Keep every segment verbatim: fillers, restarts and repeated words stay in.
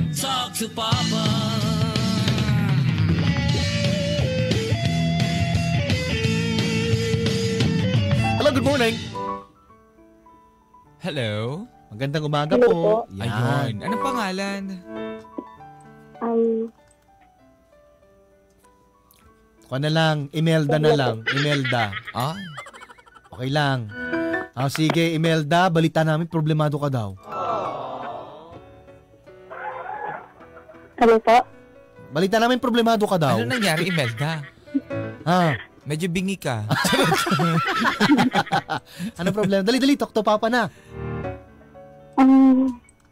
talk to Papa. Hello, good morning. Hello. Magandang umaga Hello po. po. Yan. Ayun. Anong pangalan? Um, Kuha na lang, Imelda na lang. Imelda. Ah, Okay lang. Ah, sige, Imelda, balita namin, problemado ka daw. ano po? Balita namin, problemado ka daw. ano nangyari, Imelda? Ha? Medyo bingi ka. Ano problema? Dali, dali, talk to Papa na. Um,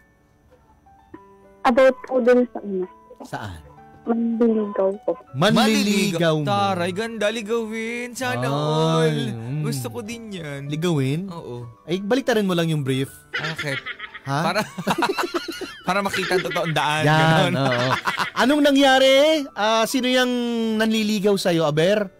about po dun sa ano, Saan? manliligaw po. Manliligaw mo. Taray, ganda ligawin. Sana Ay, all. mm. Gusto ko din yan. Ligawin? Oo. Ay, baliktarin mo lang yung brief. Bakit? Ha? Para para makita ang totoong daan. Yan, ganon. oo. Anong nangyari? Ah, sino yung nanliligaw sa'yo, Aber?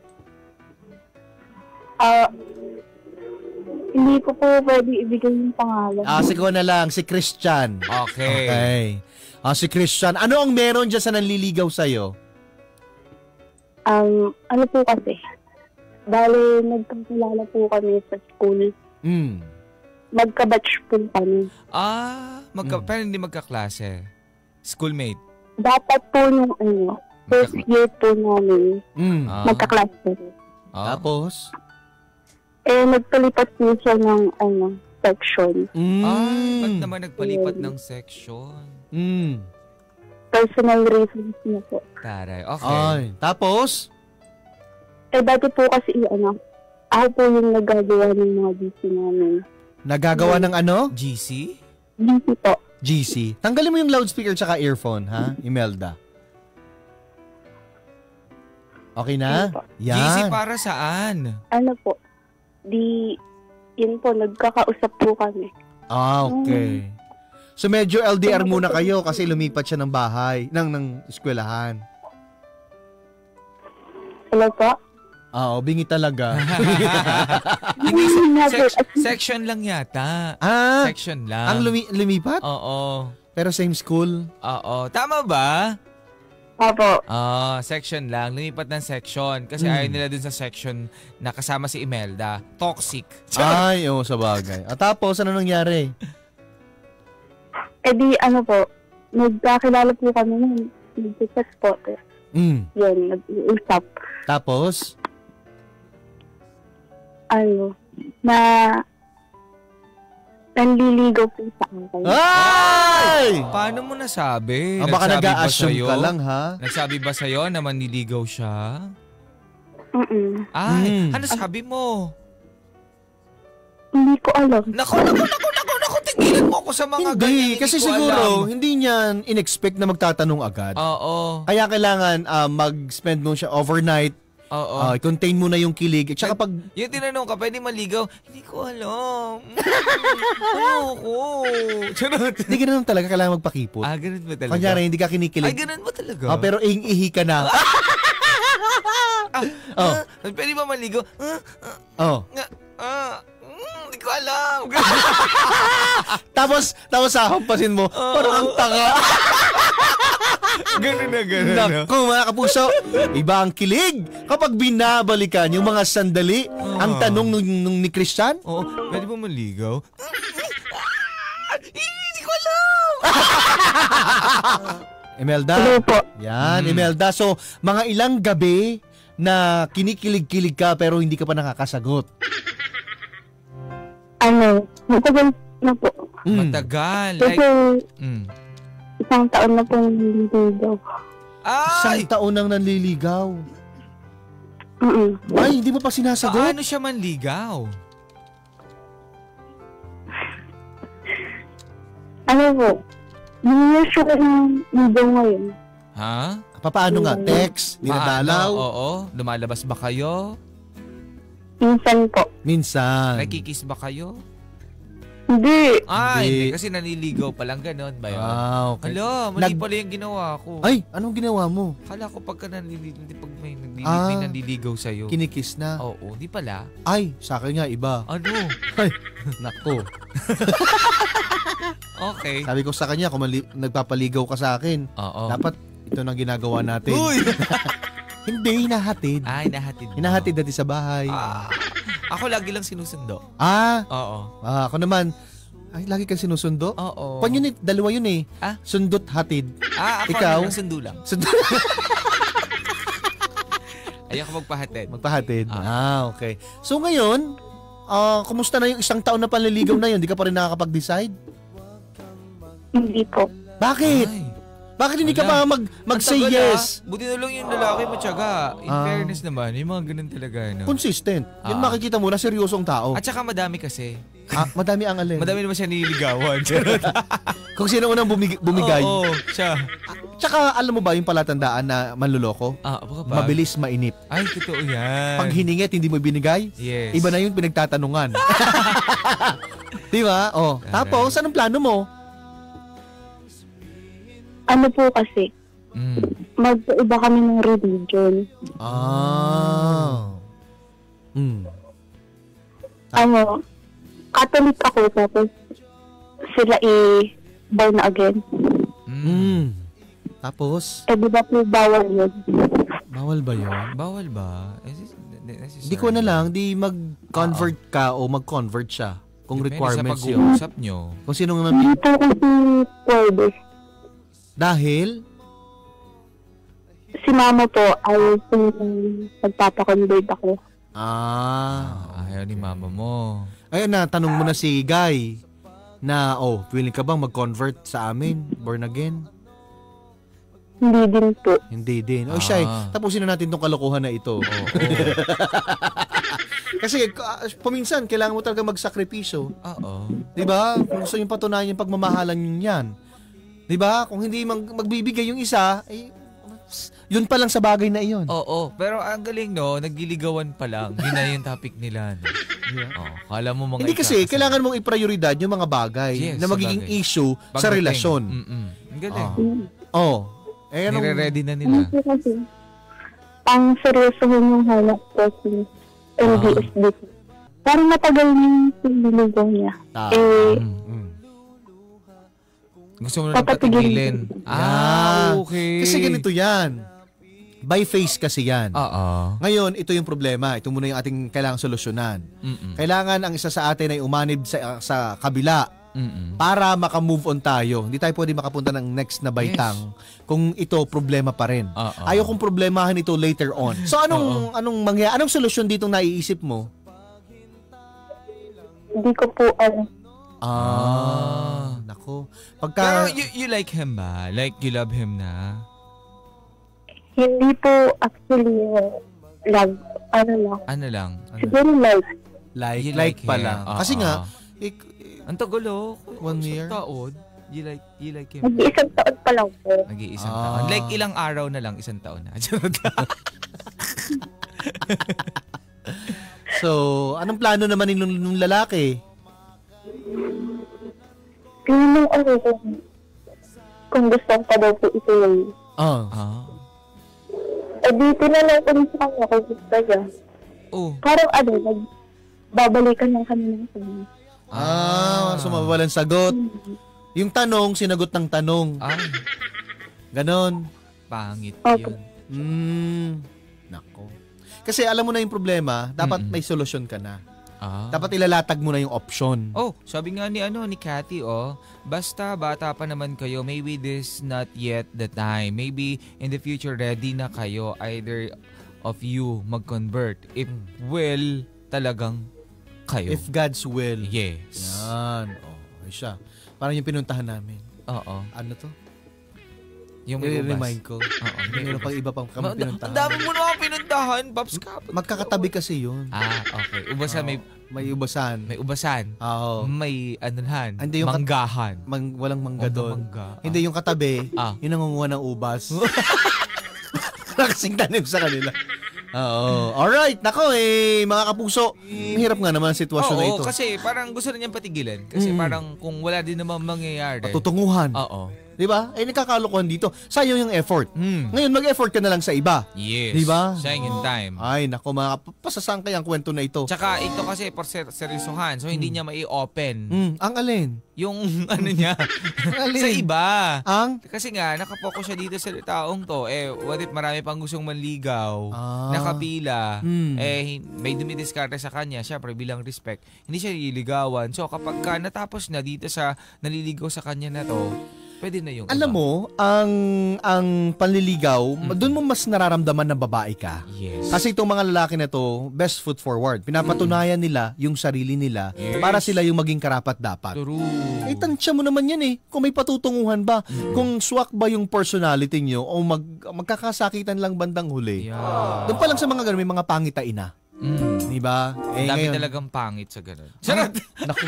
Ah, hindi ko po pwede ibigay yung pangalan. Ah, sige na lang, si Christian. Okay. Okay. Ah, si Christian. Ano ang meron dyan sa nanliligaw sa'yo? Um, ano po kasi, bale nagkakilala po kami sa school. Hmm. Magka-batch po kami. Ah, magka, Mm. pero hindi magkaklase. Schoolmate. Dapat po nung ano, first Magkakla- year po namin, Hmm. Ah. magka-class po. Ah. Tapos? Eh, nagpalipat po siya ng ano, section. Mm. Ah, ba't naman nagpalipat ng section? Mm. Personal reasons niya po. Taray, okay. Ay, tapos? Eh, dati po kasi, ano, ako po yung nagagawa ng mga D C namin. Nagagawa ng ano? G C? D C po. G C. Tanggalin mo yung loudspeaker tsaka earphone, ha? Imelda. Okay na? G C Yan. para saan? Ano po, di, yun po, nagkakausap po kami. Ah, okay. So medyo L D R muna kayo kasi lumipat siya ng bahay, ng, ng eskwelahan. Ano po? Ah, oh, bingi talaga. Hindi, Never. sec- section lang yata. ah, Section lang. ang lumi- lumipat? Oo. Pero same school? Oo. Tama ba? Opo. Ah, section lang. Lumipat ng section. Kasi Hmm. ayaw nila dun sa section na kasama si Imelda. Toxic. Ay, oo, sa bagay. At tapos, ano nangyari? Eh di, ano po, nagkakilala po kami ng nag-chat po. Mm. Yun, nag-uusap. Tapos? Ano, na nanliligaw po sa akin. Ay! Paano mo nasabi? Ah, baka Nagsabi ba nag-a-assume sa'yo? ka lang, ha? Nagsabi ba sa'yo na manliligaw siya? Mm-mm. Ay, Mm. ano sabi mo? Hindi ko alam. Naku, naku, naku, naku, naku, tigilan mo ako sa mga ganyan. Hindi, kasi ko siguro, alam. hindi niyan in-expect na magtatanong agad. Oo. Kaya kailangan ah, mag-spend mo siya overnight, Oo. ah, contain mo na yung kilig. At saka pag, Yung tinanong ka, pwede maligaw? Hindi ko alam. Mm, ano ko? Charot. hindi ganun talaga kailangan magpakipot. Ah, ganun ba talaga? Kunyari, hindi ka Ay, kinikilig. ganun ba talaga? Ah, pero ihing-ihi ka na. Ah, Oh. ah, pwede ba maligaw? Ah, ah, Oh. nga, ah, mm, hindi ko alam. Tapos, tapos hahampasin mo, parang ang tanga. Ganun na, ganun na. Naku, mga kapuso, iba ang kilig. Kapag binabalikan yung mga sandali, ang tanong nung, nung ni Christian, Oo, pwede ba maligaw? Hindi ko alam. Imelda. Hello po. Yan, Mm. Imelda. So, mga ilang gabi na kinikilig-kilig ka pero hindi ka pa nakakasagot. Ano, matagal na po. Mm. Matagal. Kasi Like, mm. isang taon na pong nanliligaw. Isang Ay! taon nang nanliligaw. Mm-mm. Ay, hindi mo pa sinasagot? Paano siya manligaw? Ano po, hindi siya ko ng ligaw ngayon. Ha? Paano nga? Text? Dinadalaw? Paano? Oo. Lumalabas ba kayo? Minsan po. Minsan. Nagkikiss ba kayo? Hindi. Ah, Hindi. hindi. Kasi naniligaw pa lang ganon ba yun? Ah, okay. Hala, mali Nag- pala yung ginawa ko. Ay, anong ginawa mo? Kala ko pagka nanliligaw, pag may, naglili- Ah. may nanliligaw sa'yo. Kinikiss na. Oo, di pala. Ay, sa akin nga iba. Ano? Ay, nako. Okay. Sabi ko sa kanya, kung mali- nagpapaligaw ka sa akin, Oo. dapat ito na ginagawa natin. Uy! Hindi, hinahatid. Ay, nahatid mo. Hinahatid natin sa bahay. Ah. Ako lagi lang sinusundo. Ah, Oo. ah, ako naman, ay, lagi kang sinusundo? Oo. Kwan yun eh, dalawa yun eh. Ah? Sundot, hatid. Ah, ako Ikaw? ano lang, sundo lang. Sundot, Ayoko magpahatid. magpahatid. Ah. Ah, okay. So ngayon, ah, kumusta na yung isang taon na panliligaw na yun? Di ka pa rin nakakapag-decide? Hindi po. Bakit? Ay. Bakit hindi ka Wala. pa mag, mag-say Ang tagal, yes? ah. Buti na lang yung lalaki matyaga. In Ah. fairness naman, yung mga ganun talaga. No? Consistent. Yun Ah. makikita mo na seryosong tao. At saka madami kasi. Ah, madami ang alin. Madami naman siya nililigawan. Kung sino unang bumig- bumigay. Oo, siya. Tsaka alam mo ba yung palatandaan na manluloko? Ah, baka ba? Mabilis mainip. Ay, totoo yan. Pag hiningit, hindi mo binigay, Yes. iba na yung pinagtatanungan. Di ba? Oh. Correct. Tapos, anong plano mo? Ano po kasi, Mm. mag-iba kami ng religion. Ah. Hmm. Ano, Catholic ako, tapos sila i-born again. Mm. Hmm. Tapos, Eh, di ba po bawal yun? bawal ba yun? Bawal ba? Is it necessary? Hindi ko na lang, di mag-convert ka o mag-convert siya. Kung Depende requirements sa yun. pag-uusap nyo. Kung sino nga Hindi po kasi pwede. dahil, Si mama po ay pagpapakonvert ako. ah, Ah, ayaw ni mama mo. ayun na, tanong mo na si Guy na, oh, willing ka bang mag-convert sa amin? Born again? Hindi din po. Hindi din. O siya, eh, Ah. tapusin na natin tong kalokohan na ito. Oo. Kasi uh, paminsan, kailangan mo talaga magsakripisyo. Oo. Di ba? Kung gusto yung patunayan yung pagmamahalan yun yan. Di ba? Kung hindi mag- magbibigay yung isa, ay, yun pa lang sa bagay na iyon. Oo. Pero ang galing, no? Nagliligawan pa lang. Yun na yung topic nila. No? Oh, kala mo mga Hindi kasi, ikakasal. kailangan mong iprioridad yung mga bagay Yes, na sa magiging bagay. issue sa Pagdating. relasyon. Mm-mm. Ang galing. Ah. Oh. Eh, anong, Nire-ready na Ano nila. po kasi, ang seryosohin yung hanap ko si L D S D. Parang matagal yung piniligaw niya. Ah. Eh, Mm. Gusto mo na Papatigilin. patigilin. Ah, okay. Kasi ganito yan. By face kasi yan. Oo. Ngayon, ito yung problema. Ito muna yung ating kailangang solusyonan. Mm-mm. Kailangan ang isa sa atin ay umanib sa, sa kabila Mm-mm. para maka-move on tayo. Hindi tayo pwede makapunta ng next na baitang kung ito problema pa rin. Oo. Ayaw kong problemahan ito later on. So anong anong mangyayari? Anong solusyon dito naiisip mo? hindi ko po ano. Ah, nako. Pero Pagka you, you like him ba? Like you love him na? Hindi po actually uh, love. Ano lang. Ano lang? Siguro love. like You like like pa him. lang. Oo. Kasi nga ik- Ang tagal oh. One Isang year? taon. You like, you like him. Nag-iisang taon pa lang po. Nag-iisang Ah. taon. Like ilang araw na lang, isang taon na. So, anong plano naman nung, nung lalaki? Tinanong ano kung, kung gusto ko pa daw po ito yung Ah. ah. eh di tinanong ko rin sa kanya kung gusto niya. Oh. Parang ano, nagbabalikan lang kami ng kanya. Ah, so mabawalan sagot. Yung tanong, sinagot ng tanong. Ay, Ganon. pangit Okay. yun. Hmm. Nako. Kasi alam mo na yung problema, dapat Mm-mm. may solusyon ka na. Ah. Dapat ilalatag mo na yung option. Oh, sabi nga ni ano ni Cathy, oh, basta bata pa naman kayo, maybe this not yet the time. Maybe in the future ready na kayo either of you mag-convert if will talagang kayo. If God's will. Yes. Yan. Oh, ay siya. Parang yung pinuntahan namin. Oo. Ano to? Yung may ubas. I-remind ko. Oo. Meron pang iba pang kami Ma- Ang pinuntahan. dami mo na akong pinuntahan, Pops Cap. Magkakatabi kasi yun. Ah, okay. Ubasan, may, May ubasan. may ubasan. Oo. May anuhan. Hindi yung kat- manggahan. Mang, walang mangga Oh, doon. mangga. Hindi yung katabi, Ah. yung nangunguha ng ubas. Nakasing tanim sa kanila. Oo. Alright. Nako eh, mga kapuso. Mahirap nga naman ang sitwasyon na Oo, ito. kasi parang gusto na niyang patigilan. Kasi Mm. parang kung wala din naman mangyayari. Patutunguhan. Oo. Di ba? Eh, nakakalokohan dito. Sayang yung effort. Mm. Ngayon, mag-effort ka na lang sa iba. Yes. Di ba? Sayang yung time. Ay, nako, mga pasasangkay ang kwento na ito. Tsaka ito kasi por ser- seryosohan. So hindi niya mai-open Mm, ang alin? yung ano niya Ang alin? sa iba. Ang? Kasi nga, nakapokus siya dito sa taong to. Eh, what if marami pang gustong manligaw, Ah. nakapila, Hmm. eh, hin- may dumidiskarte sa kanya, syempre bilang respect, hindi siya nililigawan. So, kapag ka natapos na dito sa naliligaw sa kanya na to, pwede na yung Alam iba. mo, ang ang panliligaw, doon mo mas nararamdaman na babae ka. Yes. Kasi itong mga lalaki na to, best foot forward. Pinapatunayan nila yung sarili nila Yes. para sila yung maging karapat-dapat. True. Eh, tansya mo naman yan eh. Kung may patutunguhan ba, kung swak ba yung personality nyo o mag, magkakasakitan lang bandang huli. Yeah. Doon pa lang sa mga ganun, may mga pangitain na. Mm. Di ba? Eh, Dami ngayon- talagang pangit sa ganun. Ah, naku.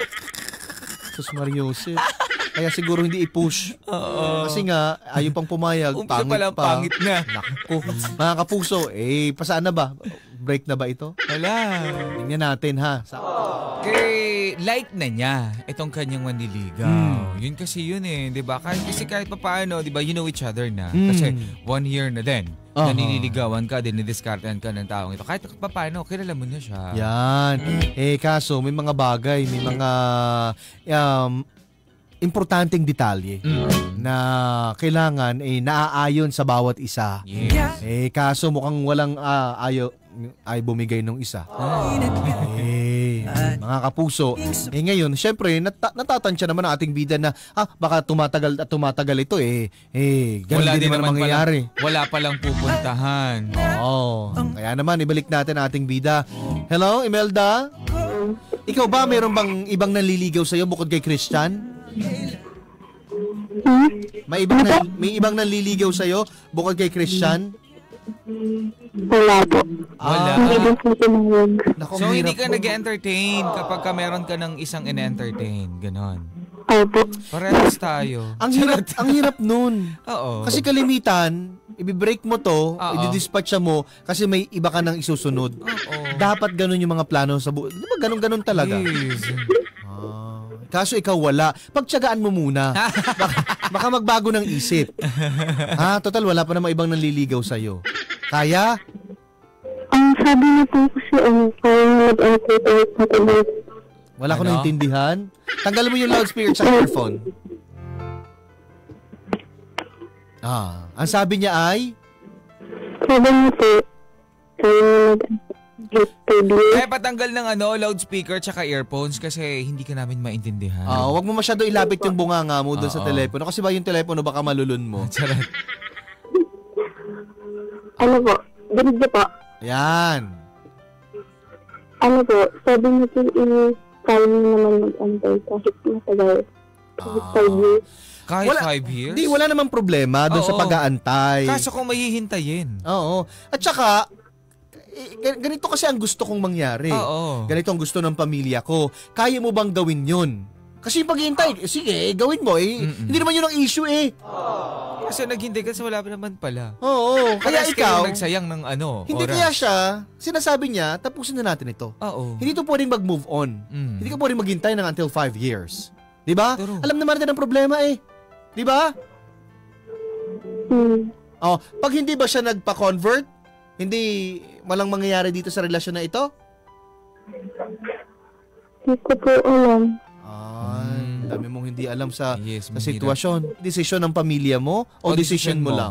Sus Mariosep. Kaya siguro hindi i-push. Oo. Kasi nga, ayaw pang pumayag. Umpisa Pangit pa lang, pa. pangit na. Naku. Mga kapuso, eh, pasaan na ba? Break na ba ito? Wala. Tingnan natin ha. Sa- Kay like na niya itong kanyang manliligaw. Hmm. Yun kasi yun eh, 'di ba? Kahit kasi kahit papaano, 'di ba, you know each other na. Hmm. Kasi one year na din. Aha. Nanililigawan ka, din nidiskartehan ka ng taong ito. Kahit papaano, kilala mo na siya. Yan. Eh, kaso, may mga bagay, may mga um, importanteng detalye Mm. na kailangan eh, naaayon sa bawat isa. Yes. Eh, kaso mukhang walang ah, ayaw, ay bumigay nung isa. Eh, mga kapuso. Eh ngayon, syempre, nata- natatansya naman ang ating bida na, ah, baka tumatagal at tumatagal ito eh. Eh, ganun Wala din din naman ang naman mangyayari. palang, wala palang pupuntahan. Oo. Kaya naman, ibalik natin ang ating bida. Hello, Imelda? Ikaw ba, meron bang ibang nanliligaw sa'yo bukod kay Christian? Hmm? May ibang, na, may ibang nanliligaw sa'yo bukod kay Christian? Wala po. Wala. Hindi din po pumayag. Naku, So, hindi hirap ka po. nag-entertain kapag ka meron ka ng isang in-entertain. Ganon. Opo. Parehas tayo. Ang hirap, ang hirap nun. Oo. Kasi kalimitan, i-break mo to, Oo. i-dispatch mo kasi may iba ka nang isusunod. Oo. Dapat ganun yung mga plano sa buhay. Di ba ganun-ganun talaga? Yes. Ah, kaso ikaw wala. Pagtiyagaan mo muna. baka, baka magbago ng isip. Ha, total wala pa namang ibang nanliligaw sa'yo. Kaya? Ang sabi niya po kasi, ano, kaya nag-entertain sa tuloy. Wala ko Ano? naintindihan. Tanggalin mo yung loudspeaker sa earphone. Ah, ang sabi niya ay Sabi niya po, kaya nag-entertain. Kaya patanggal ng ano, loudspeaker tsaka earphones kasi hindi ka namin maintindihan. ah, wag mo masyado ilapit yung bunganga mo doon sa Oo. telepono kasi ba yung telepono baka malulun mo. Charot. Ano po, dinig niyo po. Yan. Ano po, sabi niya po, eh, kaya niya naman mag-antay kahit matagal. Kahit Ah. five years. Kahit Wala- five years? Hindi, wala namang problema doon sa Oo. pag-aantay. Kaso kung mahihintayin. Oo. At saka, eh, gan- ganito kasi ang gusto kong mangyari. Oo. Ganito ang gusto ng pamilya ko. Kaya mo bang gawin yun? Kasi yung paghihintay, eh, sige, eh, gawin mo. Eh. Mm-mm. Hindi naman yun ang issue eh. Kasi naghintay ka sa wala pa naman pala. Oo. Kaya Parehas ikaw, kayo nagsayang ng ano, hindi oras. kaya siya, sinasabi niya, tapusin na natin ito. Oo. Hindi to pwedeng mag-move on. Mm. Hindi ka pwedeng maghintay ng until five years. Di ba? True. Alam naman natin ang problema eh. Di ba? Hmm. Oh, pag hindi ba siya nagpa-convert, hindi walang mangyayari dito sa relasyon na ito? Hindi ko po alam. Ay, Mm. dami mong hindi alam sa, Yes, sa mahirap. sitwasyon. Desisyon ng pamilya mo o, O desisyon desisyon mo mo? lang?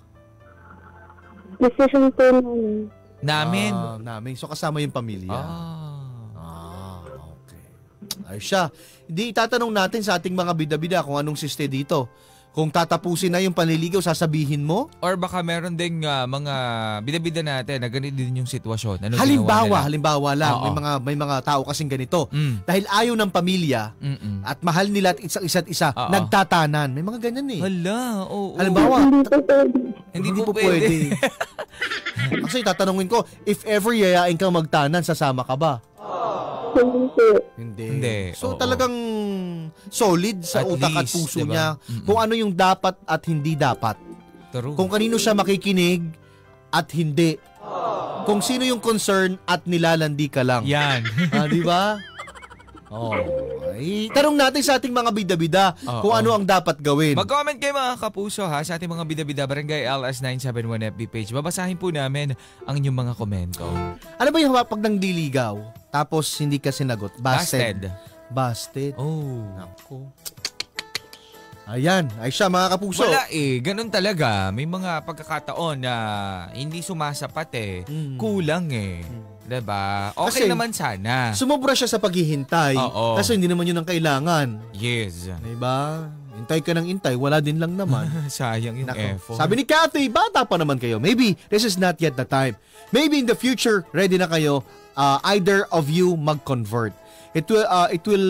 Decision po namin. Namin. Ah, namin. So kasama yung pamilya. Ah. Ah, okay. Ay siya. Hindi itatanong natin sa ating mga bida-bida kung anong siste dito. Kung tatapusin na yung panliligaw, sasabihin mo? Or baka meron ding ah, mga bida-bida natin na ganito din yung sitwasyon. Ano Halimbawa, ginawa nila? halimbawa lang, Oo. may mga may mga tao kasing ganito. Mm. Dahil ayaw ng pamilya Mm-mm. at mahal nila at isa't isa't isa, Oo. nagtatanan. May mga ganyan eh. Hala, oo. Halimbawa, Hindi po pwede. Hindi po pwede. Kasi tatanungin ko, if ever yayain kang magtanan, sasama ka ba? Hindi po. Hindi. Hindi, So oo. talagang solid sa At utak at least, puso diba? niya Mm-mm. kung ano yung dapat at hindi dapat. True. Kung kanino siya makikinig at hindi. kung sino yung concern at nilalandi ka lang. Yan. Ah, di ba? Oh, ay, tanong natin sa ating mga bida-bida Oo. kung ano ang dapat gawin. Mag-comment kayo mga kapuso ha sa ating mga bida-bida Barangay L S nine seven one F B page. Babasahin po namin ang inyong mga komento. Ano ba yung pag nangliligaw tapos hindi ka sinagot? Busted. Busted. Busted. Oh. Nako. Ayan, ay siya mga kapuso. Wala eh, ganun talaga. May mga pagkakataon na hindi sumasapat eh. Mm. Kulang eh. Diba? Okay Kasi, naman sana. Sumobra siya sa paghihintay. Oo. Kasi hindi naman yun ang kailangan. Yes. Diba? Hintay ka ng hintay, wala din lang naman. Sayang yung Nako. effort. Sabi ni Kathy, bata pa naman kayo. Maybe this is not yet the time. Maybe in the future, ready na kayo, uh, either of you mag-convert. It will uh, it will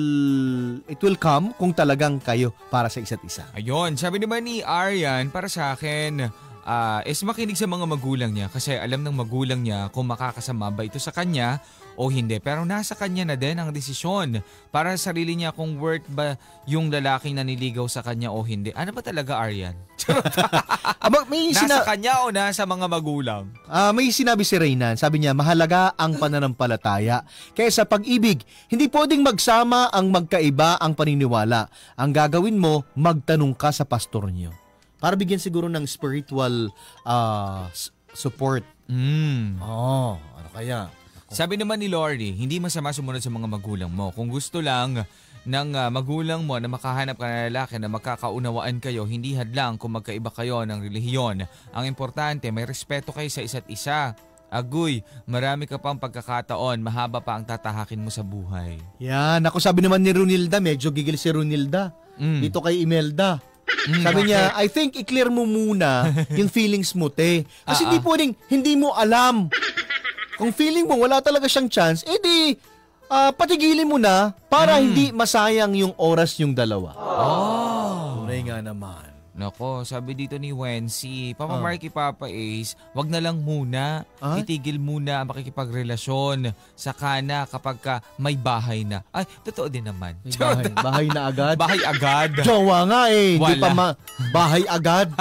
it will come kung talagang kayo para sa isa't isa. Ayun, sabi naman ni Aryan, para sa akin, ah, is makinig sa mga magulang niya kasi alam ng magulang niya kung makakasama ba ito sa kanya o hindi. Pero nasa kanya na din ang desisyon para sa sarili niya kung worth ba yung lalaking naniligaw sa kanya o hindi. Ano ba talaga, Aryan? Aba, may Nasa sina- kanya o nasa mga magulang? Ah, may sinabi si Reynan. Sabi niya, mahalaga ang pananampalataya. Kaya sa pag-ibig, hindi pwedeng magsama ang magkaiba ang paniniwala. Ang gagawin mo, magtanong ka sa pastor niyo. Para bigyan siguro ng spiritual ah, s- support. Mm. Oh, ano kaya? Sabi naman ni Lori, hindi masama sumunod sa mga magulang mo. Kung gusto lang ng uh, magulang mo na makahanap ka ng lalaki na magkakaunawaan kayo, hindi hadlang kung magkaiba kayo ng relihiyon. Ang importante, may respeto kayo sa isa't isa. Agoy, marami ka pang pagkakataon, mahaba pa ang tatahakin mo sa buhay. Yan, ako sabi naman ni Runilda, medyo gigil si Runilda. Mm. Dito kay Imelda. Mm, Sabi niya, bakit? I think i-clear mo muna yung feelings mo, te. Kasi Ah, hindi ah. pwedeng, hindi mo alam. Kung feeling mo wala talaga siyang chance, edi ah, patigilin mo na para Mm. hindi masayang yung oras yung dalawa. Oh. Tunay nga naman. Nako, sabi dito ni Wency, Papa Ah. Marky, Papa Ace, wag na lang muna, Ay? itigil muna ang makikipagrelasyon sa kana kapag ka may bahay na. Ay, totoo din naman. May bahay, bahay na agad. Bahay agad. Jowa nga eh. Di Wala. pa ma- bahay agad.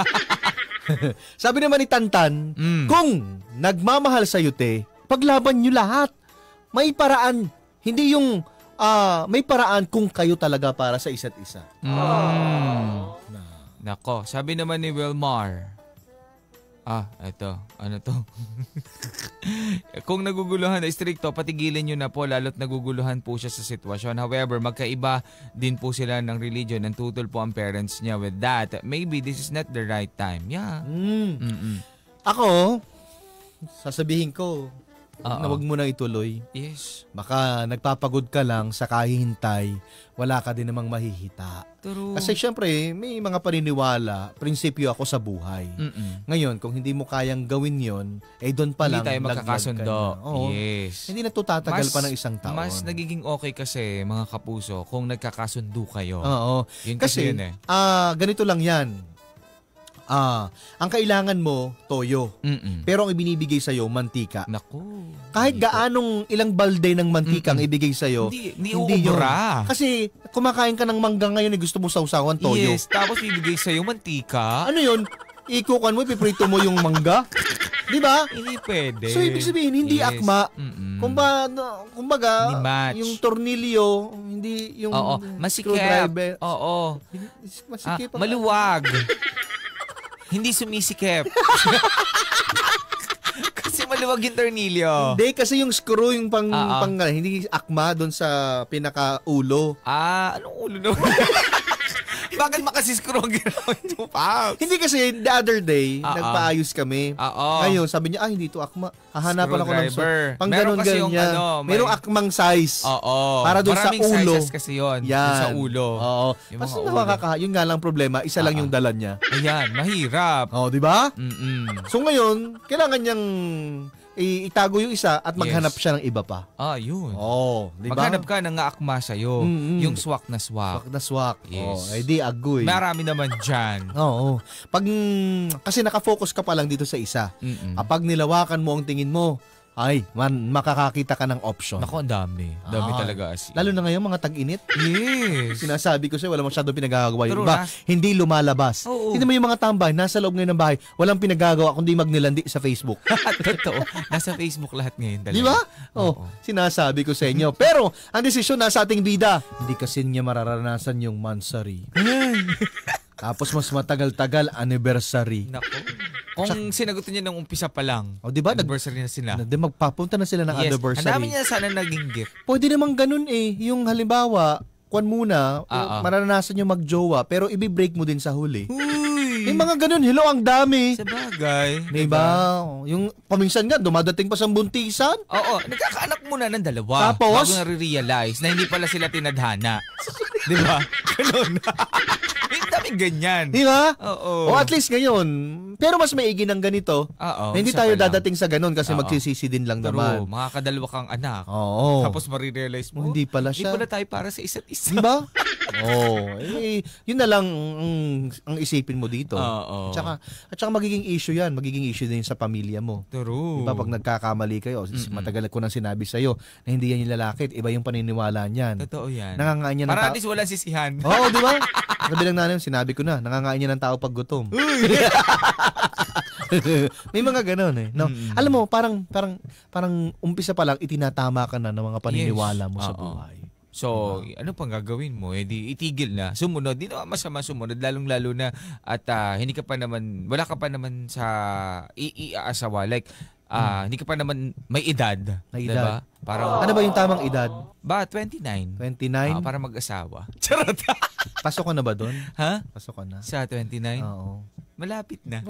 Sabi naman ni Tantan, Mm. kung nagmamahal sa'yo, te, paglaban nyo lahat. May paraan. Hindi yung ah, may paraan kung kayo talaga para sa isa't isa. Mm. Nako, sabi naman ni Wilmar. Ah, eto. Ano to? Kung naguguluhan na stricto, patigilin nyo na po lalo't naguguluhan po siya sa sitwasyon. However, magkaiba din po sila ng religion and tutol po ang parents niya with that. Maybe this is not the right time. Yeah. Mm. Mm-mm. Ako, sasabihin ko, wag na Oo. wag mo na ituloy. Yes. Baka nagpapagod ka lang sa kahihintay, wala ka din namang mahihita. True. Kasi syempre, may mga paniniwala, prinsipyo ako sa buhay. Mm-mm. Ngayon, kung hindi mo kayang gawin yon, eh doon pa Hindi lang tayo laglag magkakasundo. ka na. Oo. Yes. Hindi na to tatagal pa ng isang taon. Mas nagiging okay kasi, mga kapuso, kung nagkakasundo kayo. Oo. Yun kasi, Kasi, yun eh. ah, ganito lang yan. Ah, ang kailangan mo, toyo. Mm-mm. Pero ang ibinibigay sa'yo, mantika. Naku. Kahit Hindi gaanong ilang balde ng mantika ang Mm-mm. ibigay sa'yo, Hindi, hindi, yun. uubra. Kasi kumakain ka ng mangga ngayon eh gusto mo sausawan toyo. Yes, tapos bibigay sa'yo mantika. Ano yun? Ikukan mo, piprito mo yung mangga. Di ba? Hindi pwede. So, ibig sabihin, hindi Yes. akma. Mm-mm. Kumba, no, kumbaga, Hindi match. yung tornilyo, hindi yung Oo, masikip. screwdriver. Oo. Ah, Masikip. ang- maluwag. Hindi sumisikip. Kasi maluwag yung tornilyo. Hindi, kasi yung screw, yung pang, Ah, ah. pang hindi akma doon sa pinaka-ulo. Ah, anong ulo naman? Bakit makasiskro ang ginawin mo, Paps? Hindi kasi, the other day, Ah, ah. nagpaayos kami. Oo. Ngayon, sabi niya, ah, hindi to akma. Hahanapan ako ng Screwdriver. pang Meron ganun kasi yung ganyan. ano, may- Merong akmang size. Oo. Para doon sa Maraming ulo. sizes kasi yun. Yan. Doon sa ulo. Oo. Yung Mas mga ulo. nakakaka, yun nga lang problema, isa lang Ah, yung dala niya. Ayan, mahirap. Oh, di ba? Mm-mm. So ngayon, kailangan niyang i- itago yung isa at maghanap Yes. siya ng iba pa. Ah, yun. Oh, di ba? Maghanap ka ng naakma sa'yo. Mm-mm. Yung swak na swak. Swak na swak. Yes. Oh, ay di agoy. Marami naman dyan. Oo. Pag mm, kasi nakafocus ka pa lang dito sa isa. Mm-mm. Kapag nilawakan mo ang tingin mo, ay, man, makakakita ka ng option. Naku, ang dami. Dami Ah. talaga as in. Lalo na ngayon, mga tag-init. Yes. Sinasabi ko sa'yo, wala masyadong pinagagawa yung True, iba. nas- Hindi lumalabas. Oo. Hindi mo yung mga tambay, nasa loob ngayon ng bahay, walang pinagagawa kundi magnilandi sa Facebook. Totoo. Nasa Facebook lahat ngayon talaga. Di ba? Oo. Oh, sinasabi ko sa inyo. Pero, ang desisyon nasa ating bida. Hindi kasi niya mararanasan yung mansari. Tapos mas matagal-tagal, anniversary. Nako. Kung sinagutin niya ng umpisa pa lang, O, di ba? Nag- anniversary na sila. Di magpapunta na sila ng Yes. anniversary. Ang dami niya sana naging gift. Pwede namang ganun eh. Yung halimbawa, kwan muna, Ah, ah. mararanasan nyo magjowa, pero i-break mo din sa huli. Uy! Yung mga ganun, hello, ang dami. Sa bagay. Diba? Yung paminsan nga, dumadating pa sa buntisan. Oo, nagkakaanak muna ng dalawa. Tapos? Bago nare-realize na hindi pala sila tinadhana. Di ba? Ganun. May daming ganyan. Di ba? Oo. O at least ngayon, pero mas maigi ng ganito. Oo. na hindi isa tayo pa lang. dadating sa ganun kasi Oo. magsisisi din lang True, naman. makakadalawa kang anak. Oo. Tapos marirealize mo, Oh, hindi pala Hindi siya. pala tayo para sa isa't isa. Di ba? Oo. Eh, yun na lang ang, ang isipin mo dito. Oo. At saka, at saka magiging issue yan. Magiging issue din sa pamilya mo. True. Diba pag nagkakamali kayo, Mm-mm. matagal ko nang sinabi sa'yo na hindi yan yung lalaki, at iba yung paniniwala niyan. Totoo yan. Nangangain niya ng Para tao. at least walang sisihan. Oo, di ba? Sabi lang namin, sinabi ko na, nangangain niya ng tao pag gutom. May mga ganun eh. No? Mm. Alam mo, parang, parang, parang umpisa pa lang, itinatama ka na ng mga paniniwala Yes. mo sa Oo. buhay. So, ano pang gagawin mo? Eh di itigil na. Sumunod. Di naman masama sumunod. Lalong-lalo na at ah, hindi ka pa naman, wala ka pa naman sa iaasawa. Like, ah, hindi ka pa naman may edad. Hmm. May Diba? edad. Parang, Ano ba yung tamang edad? ba, twenty-nine? twenty-nine? Ah, para mag-asawa. Charot. Pasok ka na ba doon? Ha? Pasok ka na? Sa twenty-nine? Oo. Malapit na.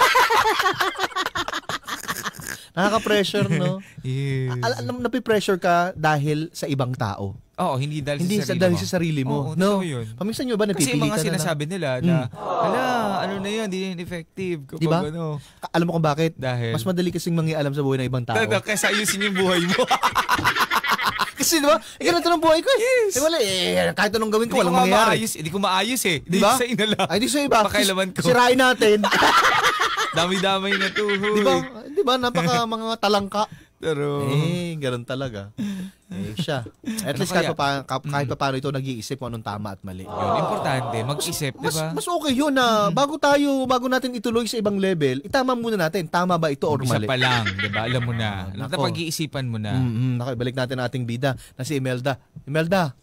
Nakaka-pressure, no? Yes. Al- alam, napipressure ka dahil sa ibang tao. Oo, hindi dahil Hindi sa sa sarili dahil mo. sa sarili mo. Oo, no? totoo yun. Paminsan nyo ba Kasi napipili mga ka na na? sinasabi nila na, hala, ano na yun, di yan effective. Kapag Diba? ano. Ka- Alam mo kung bakit? Dahil? Mas madali kasing mangialam sa buhay ng ibang tao. Talaga, kaysa ayusin yung buhay mo. Kasi diba? Eh, ganito ng buhay ko eh. Yes. Eh, wala eh. Kahit anong gawin Hindi ko, ko walang mangyayari. maayos. Hindi ko maayos eh. Di Diba? sa inala. Ay, di sa iba. Pakailaman ko. Sirain natin. Dami-damay na to. Huy. di ba? Di ba? Napaka mga talangka. Pero, Eh, ganun talaga. Eh, siya. At Ano least kahit kaya? pa, pa, kahit pa paano ito nag-iisip kung anong tama at mali. yun, importante, mag-isip, di Mas, ba? mas okay yun na bago tayo, bago natin ituloy sa ibang level, itama muna natin, tama ba ito or Isa mali? pa lang, di ba? Alam mo na. Ah, nako. Napag-iisipan mo na. Mm-hmm. Nako, ibalik natin ang ating bida na si Imelda. Imelda!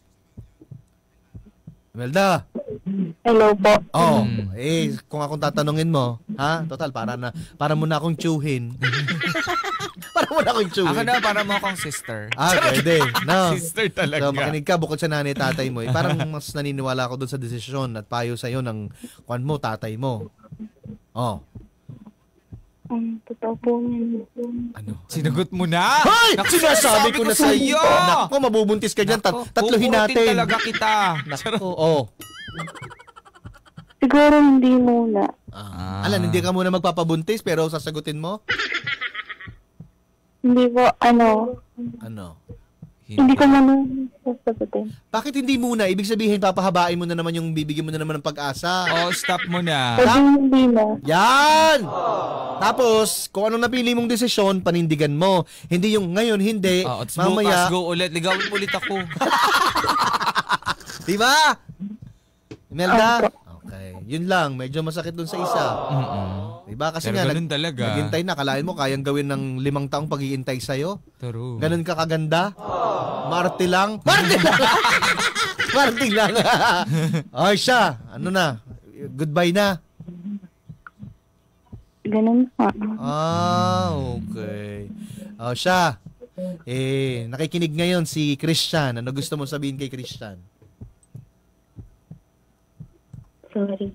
Imelda! Hello po. Oh, Mm. eh, kung akong tatanungin mo, ha? Total, para na, para mo na akong tsuhin. para mo na akong tsuhin. Ako na, para mo akong sister. Ah, pwede. No. Sister talaga. So, makinig ka bukod sa nanay tatay mo. Eh, parang mas naniniwala ako dun sa desisyon at payo sa'yo ng kwan mo, tatay mo. Oh. Ang totoo po niyan. Ano? Sinagot mo na! Hoy! Naku, Sinasabi ko na sa iyo! sa'yo! Naku, mabubuntis ka dyan. Tat- Naku, tatluhin kukurutin natin. talaga kita. Naku, oh. Siguro hindi muna. Ah. Alam, hindi ka muna magpapabuntis pero sasagutin mo? Hindi po, ano, Ano? hindi ko muna sasagutin. Bakit hindi muna? Ibig sabihin, papahabain mo na naman yung bibigyan mo na naman ng pag-asa. Oh, stop mo na. Pwede hindi na. Yan! Tapos, kung anong napili mong desisyon, panindigan mo. Hindi yung ngayon, hindi. Oh, at mamaya, bukas, go ulit. Ligawin mo ulit ako. di ba? Imelda? Opo. Okay. Yun lang. Medyo masakit dun sa isa. Mm-mm. Diba? Kasi Pero nga, ganun talaga. naghintay na. Kalain mo, kayang gawin ng limang taong pag-iintay sa'yo. True. Ganun ka kaganda. Marte lang. Marte lang! Marte lang. Ay, siya. Ano na? Goodbye na. Ganun pa. Ah, okay. Oh, siya. Eh, nakikinig ngayon si Christian. Ano gusto mo sabihin kay Christian? Sorry.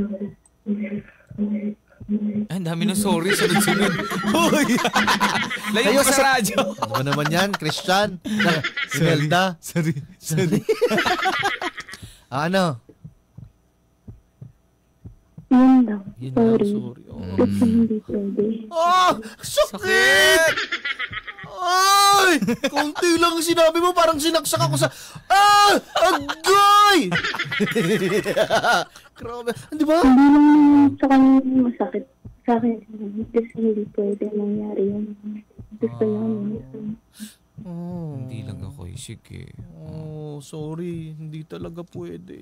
Ang dami na sorry. Sunod-sunod. Uy! Layo Layo ka ka sa sa- radyo. Ano naman yan, Christian? Na, Imelda? Sorry. Sorry. Ah, ano? Yun lang. Yun lang, Sorry. sorry. Oh, Kasi hindi pwede. oh sakit! Ay! Kunti lang ang sinabi mo, parang sinaksak ako sa... Ah! Agay! Grabe. Di ba? Hindi lang sa kanya masakit. Sa akin, kasi hindi pwede mangyari yun. Gusto namin. Oh. Hindi lang ako eh. Sige. Oh, sorry. Hindi talaga pwede.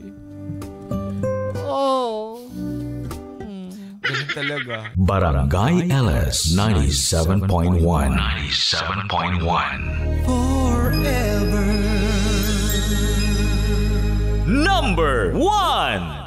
Oh. Ganun talaga. Barangay L S ninety-seven point one. ninety-seven point one. Forever. Number one.